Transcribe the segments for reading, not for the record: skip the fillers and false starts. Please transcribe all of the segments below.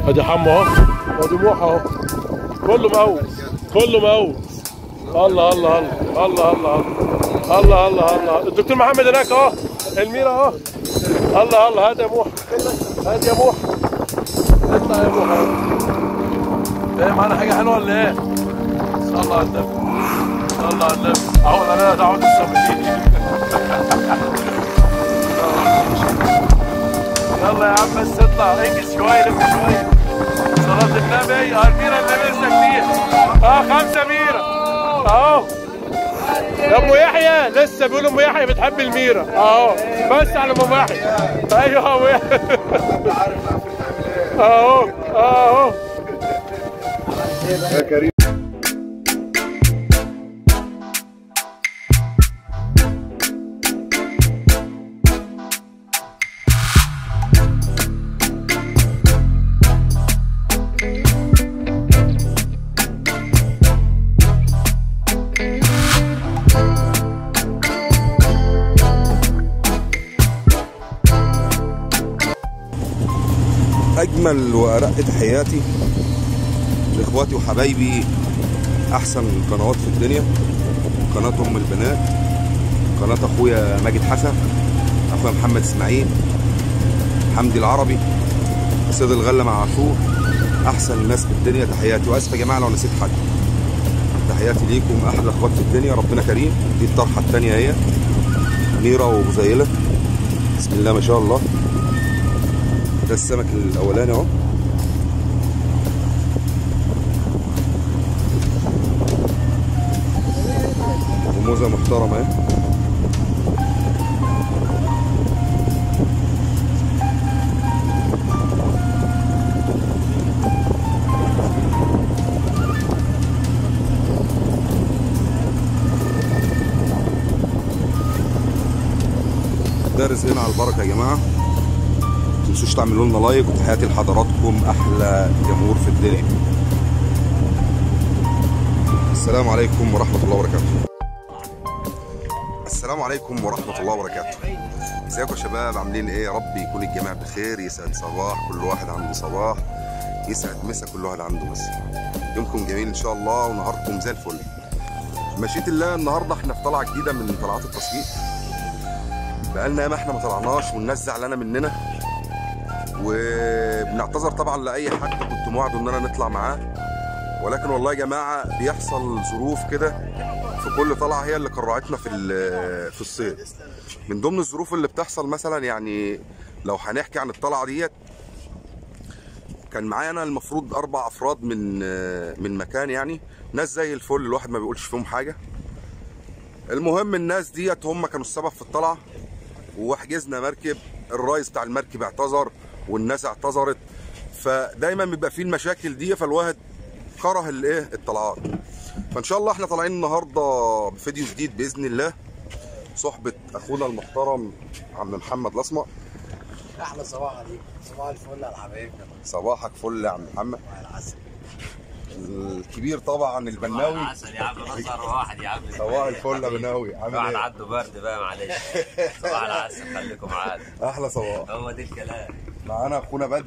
ادي حمو اهو وادي موح اهو، كله مقوس كله مقوس. الله الله الله الله الله الله الله الله. الدكتور محمد هناك اهو، الميرا اهو. الله الله. هات يا موح، هات يا موح، اطلع يا موح. ايه معانا حاجه حلوه ولا ايه؟ الله على النبي، الله على النبي. اهو انا دعوه الصابرين. يلا يا عم بس اطلع، انجز شويه، لف شويه. صلاة النبي. الميرا اللي لسه كتير. 5 ميرا اهو. يا ام يحيى لسه بيقولوا ام يحيى بتحب الميرا اهو. بس على ام يحيى. ايوه ابو يحيى. اهو اهو يا كريم. أجمل وأرق تحياتي لإخواتي وحبايبي، أحسن قنوات في الدنيا، قناة أم البنات، قناة أخويا ماجد حسن، أخويا محمد إسماعيل، حمدي العربي، سيد الغلة مع عاشور، أحسن الناس في الدنيا. تحياتي، وآسف يا جماعة لو نسيت حد. تحياتي ليكم، أحلى إخوات في الدنيا، ربنا كريم. دي الطرحة التانية هي ميرا وبزيلة، بسم الله ما شاء الله. ده السمك الاولاني اهو. وموزه محترمه اهي. ده رزقنا على البركه يا جماعه. متنسوش تعملوا لنا لايك، وتحياتي لحضراتكم، احلى جمهور في الدنيا. السلام عليكم ورحمه الله وبركاته. السلام عليكم ورحمه الله وبركاته. ازيكم يا شباب، عاملين ايه؟ يا رب يكون الجميع بخير، يسعد صباح كل واحد عنده صباح، يسعد مسا كل واحد عنده مسا. يومكم جميل ان شاء الله ونهاركم زي الفل. مشيئة الله النهارده احنا في طلعه جديده من طلعات التسويق. بقالنا ياما احنا ما طلعناش والناس زعلانه مننا، وبنعتذر طبعا لاي حد كنت موعده ان انا نطلع معاه، ولكن والله يا جماعه بيحصل ظروف كده في كل طلعه هي اللي كرعتنا في الصيد. من ضمن الظروف اللي بتحصل مثلا، يعني لو هنحكي عن الطلعه ديت، كان معايا انا المفروض 4 افراد من مكان، يعني ناس زي الفل، الواحد ما بيقولش فيهم حاجه. المهم الناس ديت هم كانوا السبب في الطلعه، وحجزنا مركب، الرئيس بتاع المركب اعتذر والناس اعتذرت، فدايما بيبقى فيه المشاكل دي، فالواحد كره الايه الطلعات. فان شاء الله احنا طالعين النهارده بفيديو جديد باذن الله، صحبه اخونا المحترم عم محمد الاسمر. احلى صباح عليك، صباح الفل على حبايبنا. صباحك فل يا عم محمد. صباح العسل. الكبير طبعا البناوي. صباح العسل يا عم، نصر واحد يا عم. صباح الفل يا بناوي، عامل واحد ايه؟ عنده برد بقى، معلش. صباح العسل، خليكم معانا. احلى صباح. هو ده الكلام. معانا اخونا بدر.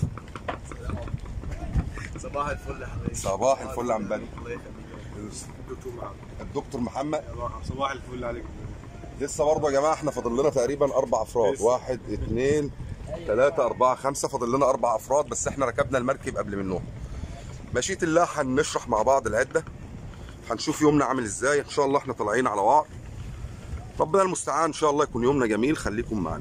صباح الفل يا حبيبي. صباح الفل يا عم بدر. الله يخليك. الدكتور محمد. صباح الفل عليك. لسه برضه يا جماعه احنا فاضل لنا تقريبا 4 افراد، 1 2 3 4 5، فاضل لنا 4 افراد، بس احنا ركبنا المركب قبل منهم. مشيئة الله هنشرح مع بعض العده، هنشوف يومنا عامل ازاي. ان شاء الله احنا طالعين على وعر، ربنا المستعان، ان شاء الله يكون يومنا جميل، خليكم معانا.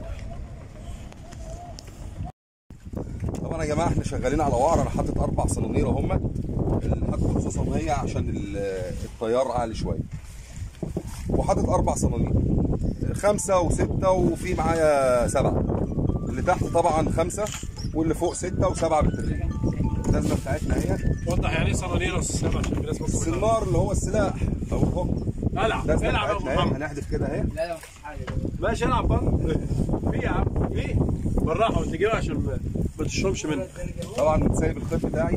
طبعا يا جماعه احنا شغالين على وعر، انا حاطط 4 صنانير اهم، اللي حاطط رصاصه 100 عشان التيار عالي شويه، وحاطط 4 صنانير، 5 و6 وفي معايا 7، اللي تحت طبعا 5 واللي فوق 6 و7 بالتدريج. اللازمه بتاعتنا هي، وضح يعني ايه صنانير السما عشان الناس بس. السنار اللي هو السلاح او الحكم. العب العب يا ابو محمد. هنحذف كده اهي. لا مفيش حاجه. ماشي العب بره. في يا عم في بالراحه، وانت جايبها عشان ما تشربش منه. طبعا سايب الخيط بتاعي.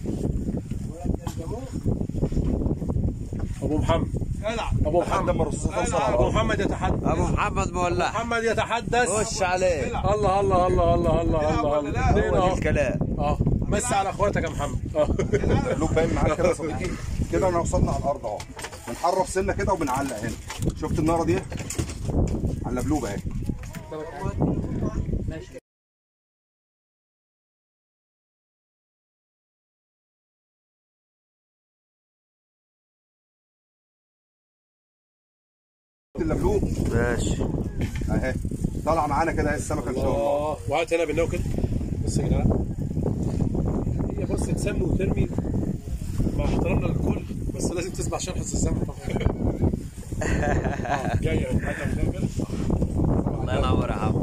ابو محمد العب. ابو محمد لما الرصاصه توصل على ابو محمد يتحدث. ابو محمد مولع. محمد يتحدث. خش عليه. الله الله الله الله الله الله الله. هو الكلام. بس على اخواتك يا محمد. اللوب باين معاك كده يا صديقي. كده انا وصلنا على الارض اهو. بنحرف سنه كده وبنعلق هنا. شفت الناره دي؟ على بلوب اهي. اللبلوب ماشي اهي طالعه معانا كده اهي السمكه ان شاء الله. وقعت هنا بالناو كده. بص يا جدعان، هي بص تسمي وترمي مع احترامنا للكل، بس لازم تسمع شرح السمك طبعا. جايه من حاجه من كده. الله ينور يا عم.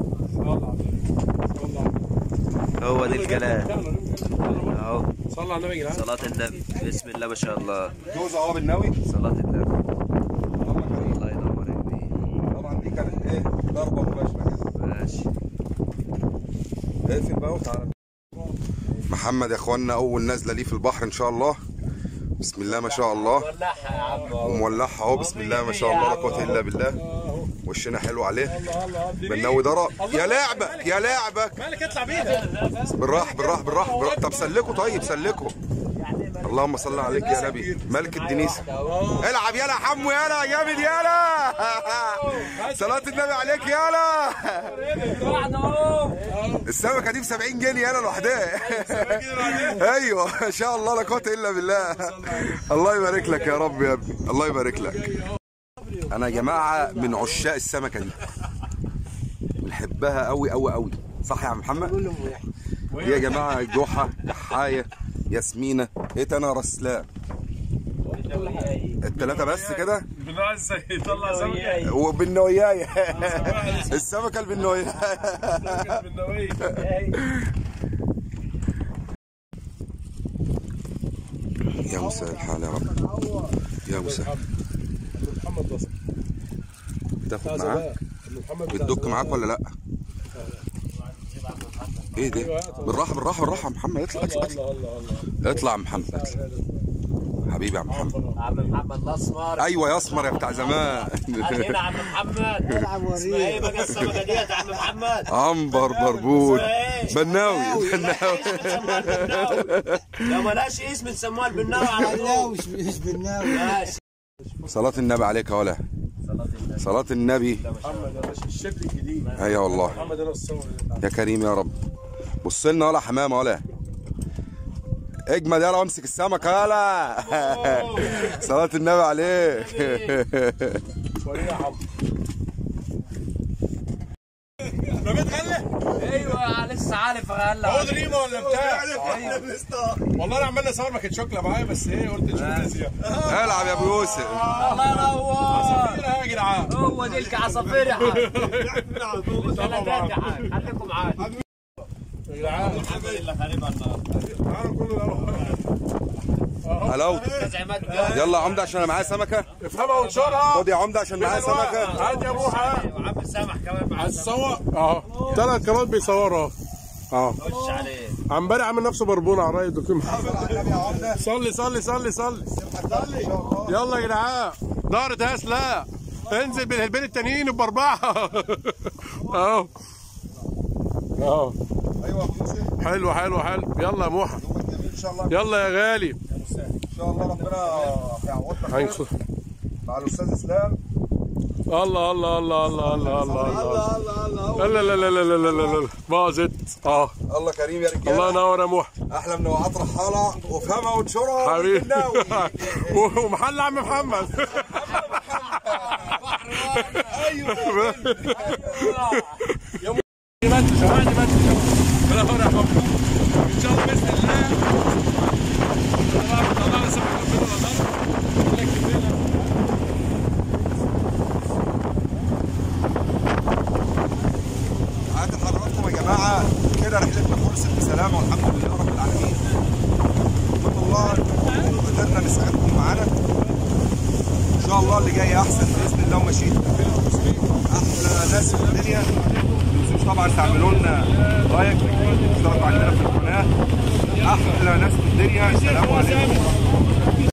هو ده الكلام اهو. صلى على النبي يا جدعان. صلاة النبي، بسم الله ما شاء الله. جوز اهو بالناوي. صلاة النبي. الله ينور يا كبير. طبعا دي كانت ايه ضربه مباشره كده. ماشي. اقفل بقى وتعالى. محمد يا اخوانا اول نازله ليه في البحر ان شاء الله. بسم الله ما شاء الله. مولعها يا عم. ومولعها اهو. بسم الله ما شاء الله لا قوه الا بالله. وشنا حلو عليه. بناوي ضرب. يا لعبك يا لعبك. مالك اطلع بيها. بالراحه بالراحه بالراحه. طب سلكوا طيب سلكوا. اللهم صل عليك يا نبي. ملك الدنيسه. العب يلا يا حمو يلا جامد يلا. صلاة النبي عليك يلا. السمكه دي ب 70 جنيه يلا لوحدها. ايوه ما شاء الله لا قوه الا بالله. الله يبارك لك يا رب يا ابني. الله يبارك لك. انا يا جماعه من عشاق السمكه دي. بنحبها قوي قوي قوي. صح يا عم محمد؟ دي يا جماعه جحا دحايه ياسمينه انا رسلان. الثلاثه بس كده. بالنوع ازاي يطلع سمكه وبالنويايه. السمكه البنويه. يا مساء الحال يا رب. يا مساء. محمد بصر بتاخد معاك؟ بتدك معاك ولا لا؟ ايه ده؟ بالراحه بالراحه بالراحه يا محمد. اطلع اطلع اطلع اطلع يا محمد اطلع. حبيبي يا عم محمد. عم محمد الاسمر. ايوه يا اسمر يا بتاع زمان. هنا عم محمد. اسمها ايه بقى السمكه ديت يا عم محمد؟ عنبر بربود بناوي. بناوي. لو مالهاش اسم نسموها البناوي على طول. مش بالناوي. ماشي. صلاة النبي عليك يا ولا. صلاة النبي. محمد يا باشا الشكل الجديد. ايوه والله. محمد انا الصور يا كريم يا رب. بص لنا ولا حمامه ولا. اجمد يلا وامسك السمكه يلا. صلاة النبي عليك. ورينا يا حمو. ما بتغلى؟ ايوه لسه عارف اغلى. هو دريمه ولا بتاع؟ والله انا عمال اصور ما كانتش شكله معايا بس ايه قلت نشوف الازياء. العب يا ابو يوسف. الله ينور. عصافير يا جدعان. هو دي العصافير يا حاج. ثلاثات يا حاج. خليكم معانا. يا جدعان الحمد لله خاربها النار. تعالوا كله الاول. هلاوت. يلا يا عمده عشان انا معايا سمكه. افهمها وانشرها. خد يا عمده عشان معايا سمكه. هات يا بوحه. وعم السمح كمان معاه. هتصور اهو. ثلاث كاميرات بيصوروا اهو. خش عليه. عمباري عامل نفسه بربونه على راي الدكتور محمد. صلي صلي صلي صلي. يلا يا جدعان. دارت هاس لا. انزل بين التانيين باربعه. اهو. اهو. ايوه حلو حلو حلو. يلا يا موحى. ان شاء الله. يلا يا غالي. ان شاء الله ربنا يعوضنا مع الاستاذ اسلام. الله الله الله الله الله الله. لا لا لا لا لا لا لا باظت. الله كريم يا رجاله. الله ينور يا موحى. احلى منوعات رحاله وافهمها وانشرها. حبيبي. ومحل عم محمد. ايوه يا منتج سمعني منتج. بلا هون يا حبيبي. ان شاء الله باذن الله. الله يسامحك ربنا ولا ضرب. لك كفيله. عاد حضراتكم يا جماعه كده رحلتنا خلصت بسلامه والحمد لله رب العالمين. الحمد لله قدرنا نسعدكم معانا. ان شاء الله اللي جاي احسن باذن الله وماشيين. احلى ناس في الدنيا. ما تنسوش طبعا تعملوا لنا لايك وتشتركوا عندنا في القناه. احلى ناس في الدنيا. السلام عليكم ورحمه الله.